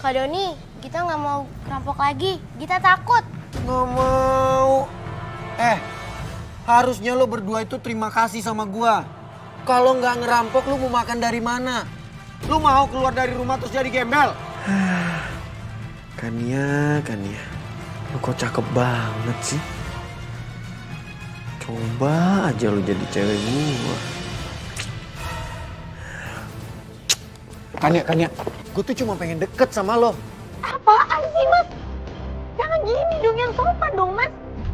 Kak Doni, kita nggak mau kerampok lagi. Kita takut. Nggak mau. Harusnya lo berdua itu terima kasih sama gua. Kalau nggak ngerampok, lu mau makan dari mana? Lu mau keluar dari rumah terus jadi gembel? Kania. Lu kok cakep banget sih? Coba aja lu jadi cewek gua. Kania, gue tuh cuma pengen deket sama lo. Apaan sih, Mas? Jangan gini dong, yang sopan dong, Mas.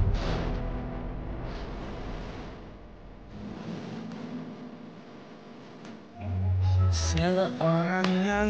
Seorang yang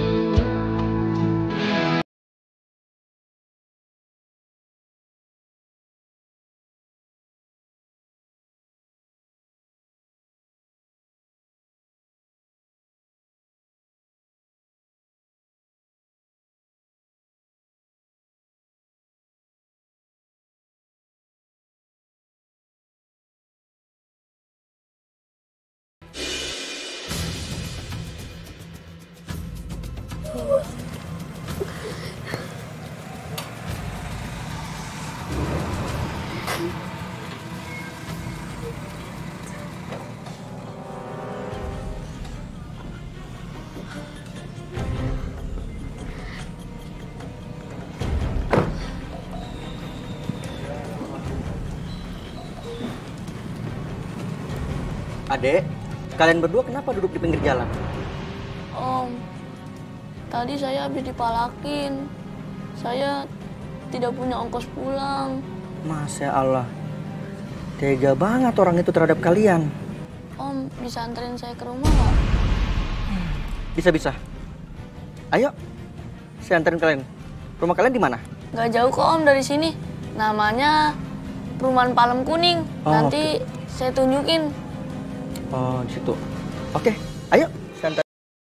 Adek, kalian berdua kenapa duduk di pinggir jalan? Om, tadi saya habis dipalakin. Saya tidak punya ongkos pulang. Masya Allah, tega banget orang itu terhadap kalian. Om, bisa anterin saya ke rumah nggak? Bisa. Ayo, saya anterin kalian. Rumah kalian di mana? Nggak jauh kok Om dari sini. Namanya Perumahan Palem Kuning. Oh, Nanti saya tunjukin. Oh, di situ. Oke, ayo. Saya anterin.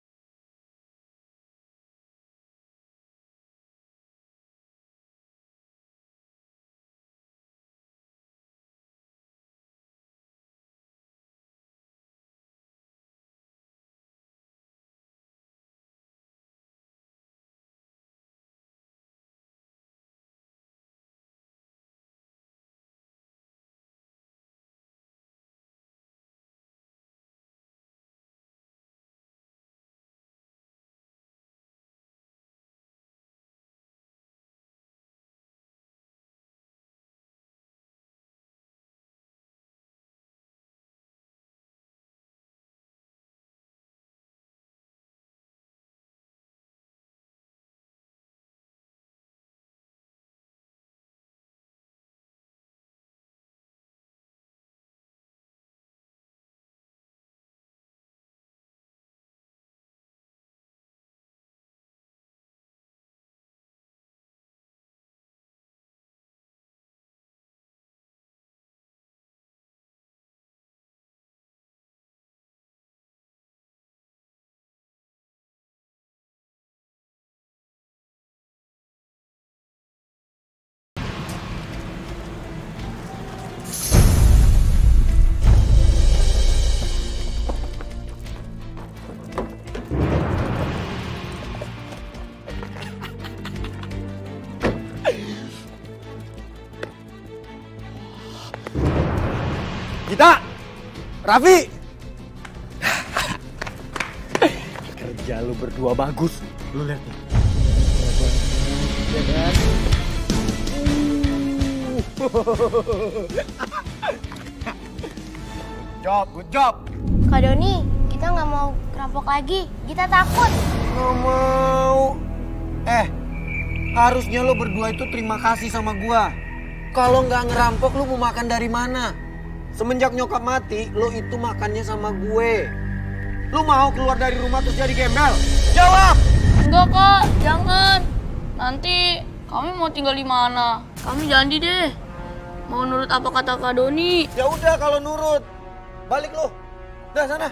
Gita! Raffi! Kerja lu berdua bagus. Lu lihat nih. Ya kan? Good job. Kak Doni, kita nggak mau kerampok lagi. Kita takut. Nggak mau. Harusnya lo berdua itu terima kasih sama gua. Kalau nggak ngerampok, lu mau makan dari mana? Semenjak nyokap mati, lo itu makannya sama gue. Lu mau keluar dari rumah terus jadi gembel? Jawab! Enggak Kak, jangan. Nanti kami mau tinggal di mana? Kami janji deh. Mau nurut apa kata Kak Doni. Ya udah kalau nurut. Balik lo. Dah sana.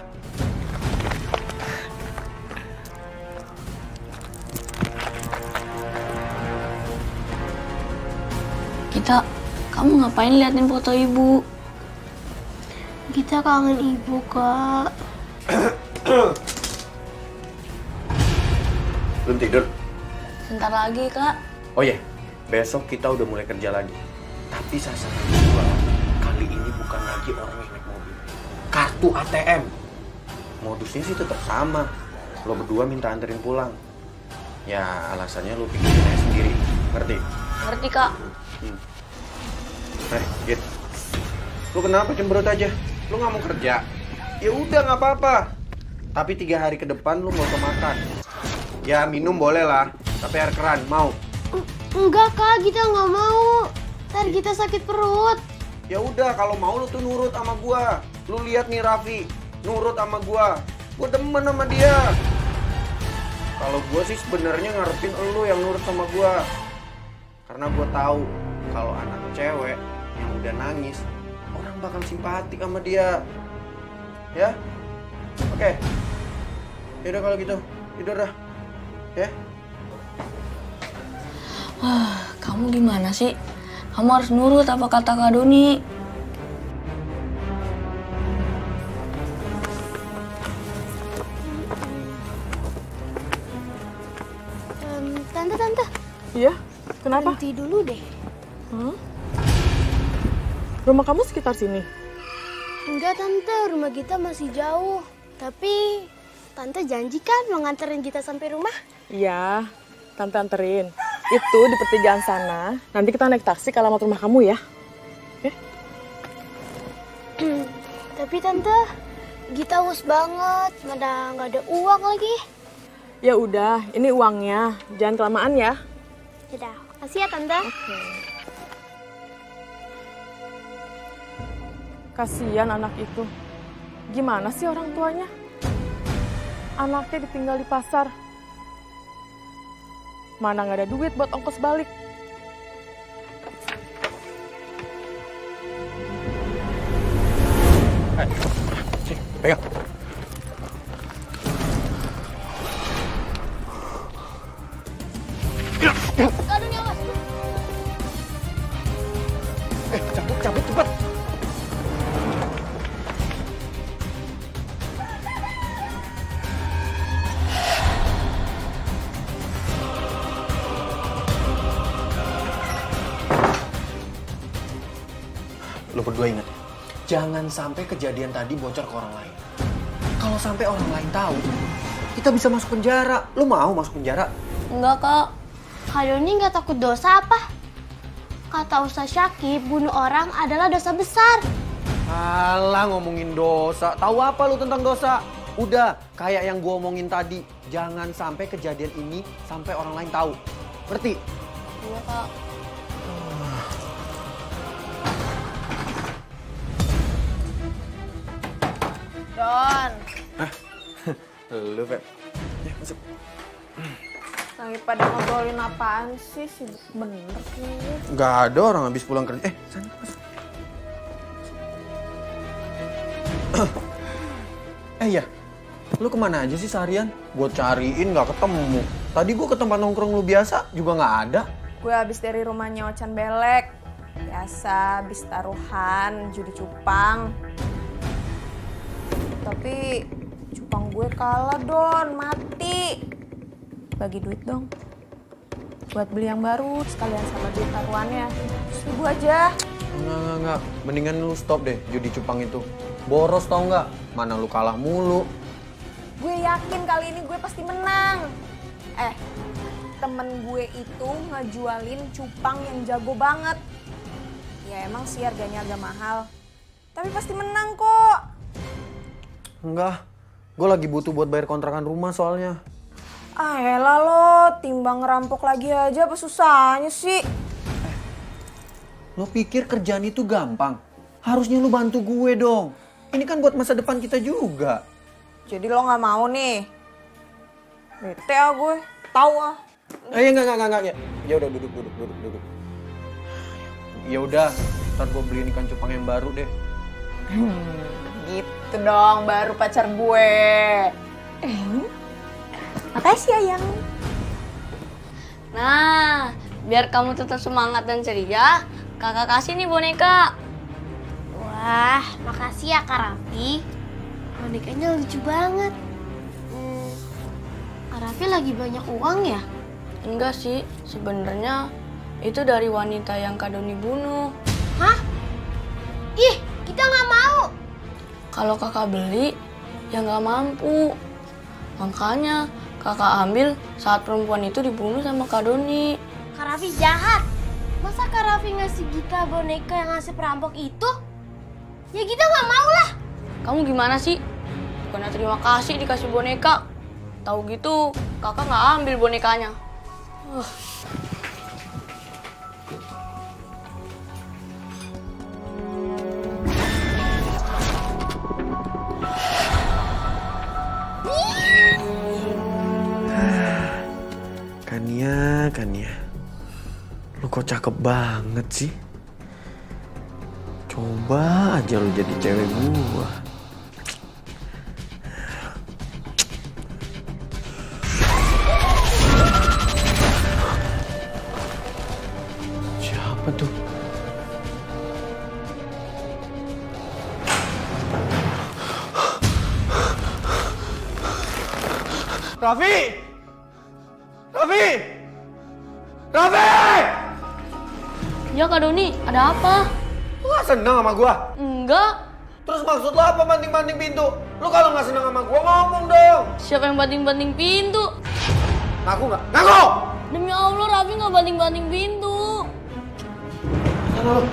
Kamu ngapain liatin foto ibu? Kita kangen ibu, Kak. Belum tidur? Sebentar lagi, Kak. Oh iya, besok kita udah mulai kerja lagi. Tapi sasaran gua kali ini bukan lagi orang yang naik mobil. Kartu ATM. Modusnya sih tetap sama. Lo berdua minta anterin pulang. Ya alasannya lo pikirin aja sendiri. Ngerti? Ngerti, Kak. Git. Lo kenapa cemberut aja? Lo nggak mau kerja? Ya udah nggak apa-apa. Tapi 3 hari ke depan lo mau makan. Ya minum boleh lah. Tapi air keran, mau? Enggak kak, kita nggak mau. Ntar kita sakit perut. Ya udah, kalau mau lu tuh nurut sama gua. Lu lihat nih Raffi, nurut sama gua. Gua demen sama dia. Kalau gua sih sebenarnya ngarepin lu yang nurut sama gua. Karena gua tahu kalau anak cewek yang udah nangis, orang bakal simpatik sama dia. Ya? Oke. Yaudah kalau gitu, tidur dah. Ya? Kamu gimana sih? Kamu harus nurut apa kata Kak Doni. Tante. Iya? Kenapa? Berhenti dulu deh. Rumah kamu sekitar sini? Enggak tante, rumah kita masih jauh. Tapi tante janji kan mau nganterin kita sampai rumah? Iya, tante anterin. Itu di pertigaan sana. Nanti kita naik taksi ke alamat rumah kamu ya. Oke? Tapi tante, kita haus banget. Nggak ada uang lagi. Ya udah, ini uangnya. Jangan kelamaan ya. Yaudah, makasih ya tante. Kasihan anak itu. Gimana sih orang tuanya? Anaknya ditinggal di pasar. Mana nggak ada duit buat ongkos balik. Sini, pegang. Kak Doni awas. Cabut cepat. Lo berdua ingat, jangan sampai kejadian tadi bocor ke orang lain. Kalau sampai orang lain tahu, kita bisa masuk penjara. Lo mau masuk penjara? Enggak, Kak. Kak Doni nggak takut dosa apa? Kata Ustaz Syakib, bunuh orang adalah dosa besar. Alah, ngomongin dosa. Tahu apa lu tentang dosa? Udah, kayak yang gua omongin tadi. Jangan sampai kejadian ini sampai orang lain tahu. Ngerti? Iya, Kak. Don, Lu, Feb. Ya, masuk. lagi pada ngobrolin apaan sih? Sibuk bener nih. Nggak ada orang habis pulang kerja. Sana, masuk. Iya. Lu kemana aja sih seharian? Gua cariin nggak ketemu. Tadi gua ke tempat nongkrong lu biasa juga nggak ada. Gue habis dari rumahnya Ocan Belek. Biasa, habis taruhan, judi cupang. Tapi cupang gue kalah, Don. Mati. Bagi duit dong. Buat beli yang baru, sekalian sama duit taruhannya. 1.000 aja. Enggak. Mendingan lu stop deh judi cupang itu. Boros tau nggak? Mana lu kalah mulu. Gue yakin kali ini gue pasti menang. Temen gue itu ngejualin cupang yang jago banget. Ya emang sih harganya agak mahal. Tapi pasti menang kok. Enggak. Gue lagi butuh buat bayar kontrakan rumah soalnya. Elah lo, timbang ngerampok lagi aja apa susahnya sih? Lo pikir kerjaan itu gampang? Harusnya lu bantu gue dong. Ini kan buat masa depan kita juga. Jadi lo nggak mau nih? Bete ah gue, tahu ah. Enggak. Ya udah duduk. Ya udah, ntar gue beliin ikan cupang yang baru deh. Gitu dong, baru pacar gue. Makasih ayang. Nah, biar kamu tetap semangat dan ceria, kakak kasih nih boneka. Wah, makasih ya Kak Raffi. Bonekanya lucu banget. Kak Raffi lagi banyak uang ya? Enggak sih, sebenarnya itu dari wanita yang Kak Doni bunuh. Hah? Ih, kita nggak mau. Kalau kakak beli, ya nggak mampu. Makanya kakak ambil saat perempuan itu dibunuh sama Kak Doni. Kak Raffi jahat. Masa Kak Raffi ngasih Gita boneka yang ngasih perampok itu? Ya kita nggak mau lah. Kamu gimana sih? Bukannya terima kasih dikasih boneka. Tahu gitu, kakak nggak ambil bonekanya. Kania, lu kok cakep banget sih? Coba aja lu jadi cewek gua. Siapa tuh? Raffi! Raffi! Raffi! Ya Kak Doni, ada apa? Lu gak seneng sama gua? Enggak. Terus maksud lu apa banting-banting pintu? Lu kalau gak seneng sama gua ngomong dong. Siapa yang banting-banting pintu? Ngaku gak? Ngaku! Demi Allah, Raffi nggak banting-banting pintu. Sana lu.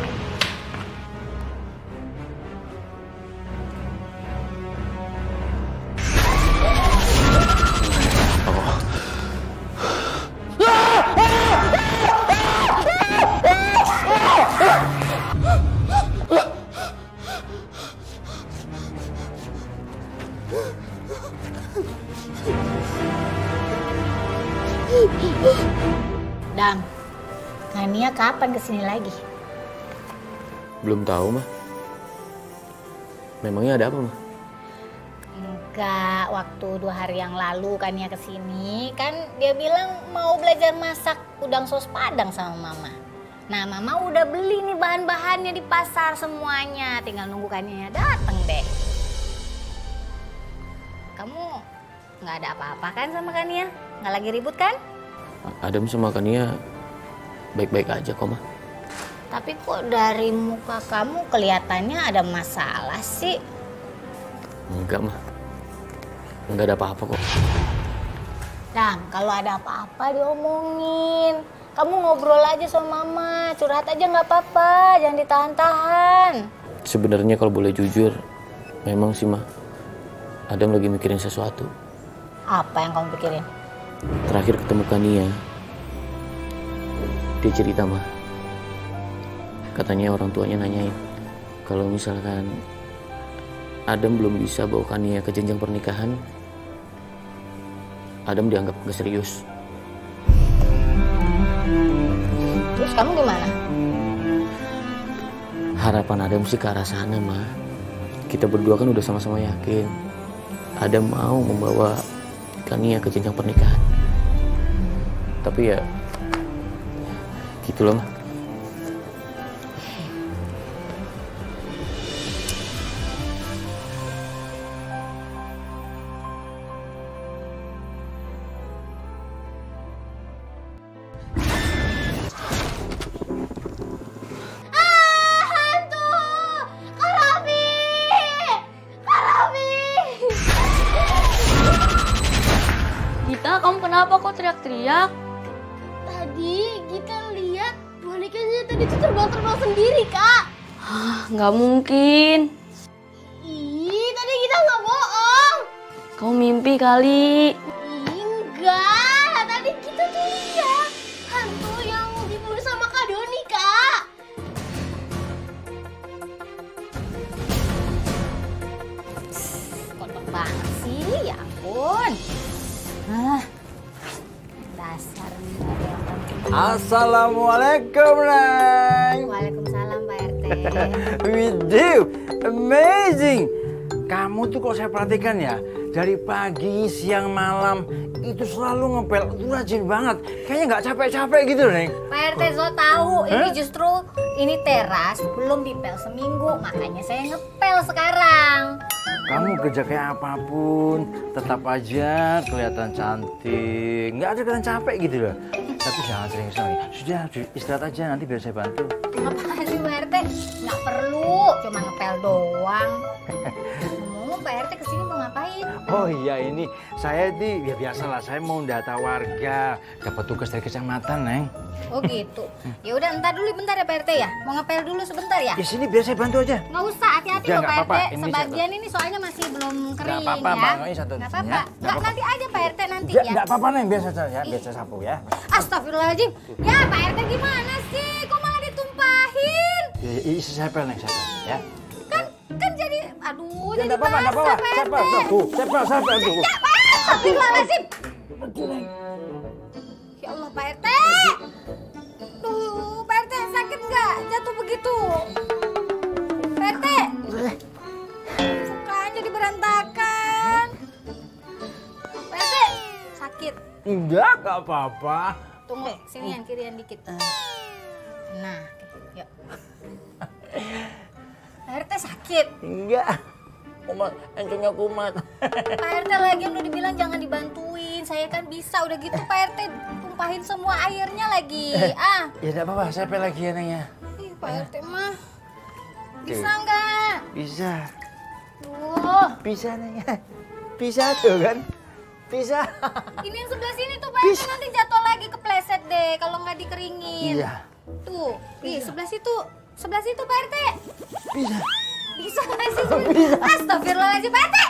Dam, Kania kapan kesini lagi? Belum tahu, Mah. Memangnya ada apa, Mah? Enggak, waktu 2 hari yang lalu Kania kesini, kan dia bilang mau belajar masak udang sos Padang sama Mama. Nah, Mama udah beli nih bahan-bahannya di pasar semuanya, tinggal nunggu Kania dateng deh. Kamu nggak ada apa-apa kan sama Kania? Nggak lagi ribut kan? Adam sama Kania baik-baik aja kok, Mah. Tapi kok dari muka kamu kelihatannya ada masalah sih? Enggak, Mah. Enggak ada apa-apa kok. Dam, kalau ada apa-apa diomongin. Kamu ngobrol aja sama Mama, curhat aja nggak apa-apa, jangan ditahan-tahan. Sebenarnya kalau boleh jujur, memang sih, Mah. Adam lagi mikirin sesuatu. Apa yang kamu pikirin? Terakhir ketemu Kania, dia cerita, Mah. Katanya orang tuanya nanyain kalau misalkan Adam belum bisa bawa Kania ke jenjang pernikahan, Adam dianggap gak serius. Terus kamu gimana? Harapan Adam sih ke arah sana, Mah. Kita berdua kan udah sama-sama yakin Adam mau membawa Kania ke jenjang pernikahan. Tapi ya gitu loh, Mah. Gita, kamu kenapa kok teriak-teriak? Tadi kita lihat bonekanya tadi tuh terbang-terbang sendiri, Kak. Nggak mungkin. Ih, tadi kita nggak bohong. Kamu mimpi kali. Enggak, tadi kita tuh lihat hantu yang dibunuh sama Kak Doni, Kak. Kotor banget sih, ya ampun. Dasar nih. Assalamualaikum, Neng. Waalaikumsalam, Pak RT. Widih, amazing. Kamu tuh kalau saya perhatikan ya, dari pagi, siang, malam, itu selalu ngepel. Itu rajin banget. Kayaknya nggak capek-capek gitu, Neng. Pak RT, so tahu ini justru ini teras belum dipel seminggu, makanya saya ngepel sekarang. kamu kerja kayak apapun, tetap aja kelihatan cantik. Nggak ada kelihatan capek gitu loh. Tapi jangan sering-sering. Sudah, istirahat aja, nanti biar saya bantu. Apaan sih Pak RT? Nggak perlu, cuma ngepel doang. Ngomong Pak RT kesini mau ngapain? Oh iya, ini saya ya biasalah, saya mau data warga. Dapat tugas dari kecamatan, Neng. Oh gitu. Ya udah entar dulu bentar ya Pak RT ya. Mau ngepel dulu sebentar ya? Ya sini biar saya bantu aja. Nggak usah, hati-hati Ya, loh nggak Pak apa-apa. RT. Ini Sebagian ini soalnya masih belum kering apa-apa, ya. Bang. Ini satu Nggak ya. apa-apa. Nggak Nggak, apa-apa. nanti aja Pak RT nanti Ya, ya. nggak apa-apa, Neng. Biar saya biar saya sapu ya. Astagfirullahaladzim. Ya Pak RT gimana sih? Kok malah ditumpahin? Ya, saya pel, Neng, saya pel, ya. Kan jadi, aduh, Ya, jadi nggak apa-apa, nggak basah apa-apa. Pak Saya RT. pel, tuh. Saya pel, tuh. Ya Pak, astagfirullahaladzim. Ya Allah Pak RT. Duh, Pak RT sakit nggak jatuh begitu? Pak RT. Mukanya jadi berantakan. Pak RT, sakit. Enggak apa-apa. Tunggu, sini yang kirian dikit. Nah, yuk. Pak RT sakit. Enggak. Kumat, encungnya kumat. Pak RT lagi udah dibilang jangan dibantuin. Saya kan bisa, udah gitu Pak RT tumpahin semua airnya lagi. Ya enggak apa-apa, saya pel lagi ya, Neng ya. Ih, Pak RT mah. Bisa nggak? Bisa. Tuh. Bisa, Neng ya. Bisa tuh kan? Bisa. Ini yang sebelah sini tuh Pak RT nanti jatuh lagi kepleset deh kalau nggak dikeringin. Iya. Tuh, ih sebelah situ. Sebelah situ Pak RT. Bisa. Bisa nggak sih? Astagfirullahaladzim Pak RT.